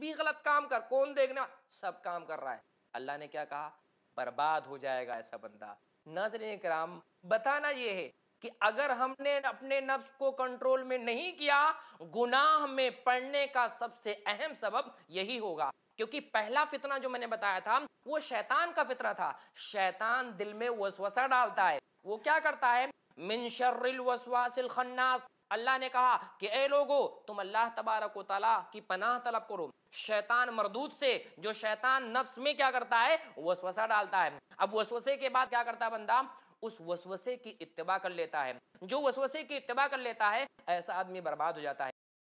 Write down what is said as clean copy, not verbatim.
भी गलत काम कर, कौन देखना, सब काम कर रहा है। अल्लाह ने क्या कहा, बर्बाद हो जाएगा ऐसा बंदा। नाज़रीन किराम, बताना यह है कि अगर हमने अपने नफ्स को कंट्रोल में नहीं किया, गुनाह में पड़ने का सबसे अहम सबब यही होगा। क्योंकि पहला फितना जो मैंने बताया था वो शैतान का फितना था। शैतान दिल में वसवसा डालता है। वो क्या करता है, मिन शर्रिल वसवासिल खन्नास। अल्लाह ने कहा कि ए लोगो, तुम अल्लाह तबारक व तआला की पनाह तलब करो शैतान मरदूद से। जो शैतान नफ्स में क्या करता है, वसवसा डालता है। अब वसवसे के बाद क्या करता है बंदा, उस वसवसे की इत्तिबा कर लेता है। जो वसवसे की इत्तिबा कर लेता है, ऐसा आदमी बर्बाद हो जाता है।